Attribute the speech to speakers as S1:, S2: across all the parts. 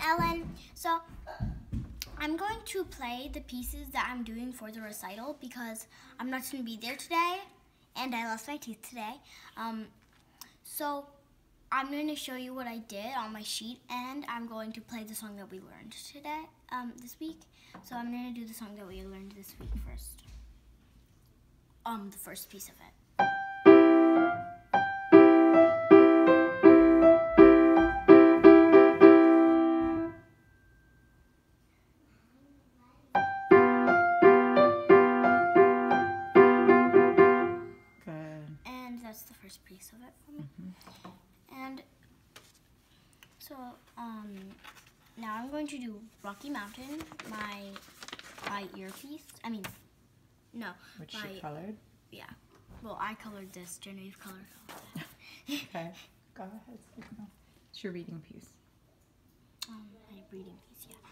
S1: Ellen. So I'm going to play the pieces that I'm doing for the recital because I'm not going to be there today, and I lost my teeth today. So I'm going to show you what I did on my sheet, and I'm going to play the song that we learned today, this week. So I'm going to do the song that we learned this week first. The first piece of it. That's the first piece of it for me. And so now I'm going to do Rocky Mountain, my earpiece. I mean, no.
S2: Which you colored?
S1: Yeah. Well, I colored this. Genevieve colored all of
S2: Okay. Go ahead. It's your reading piece.
S1: My reading piece, yeah.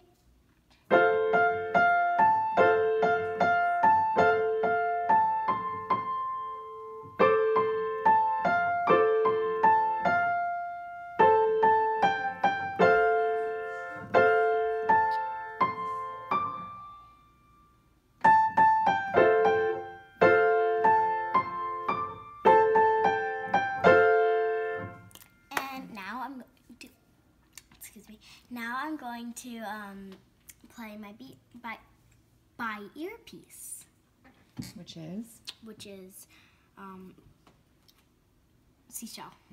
S1: Now I'm going to play my by earpiece,
S2: which is
S1: Seashell.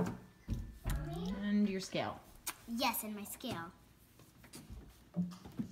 S2: And your scale.
S1: Yes, and my scale.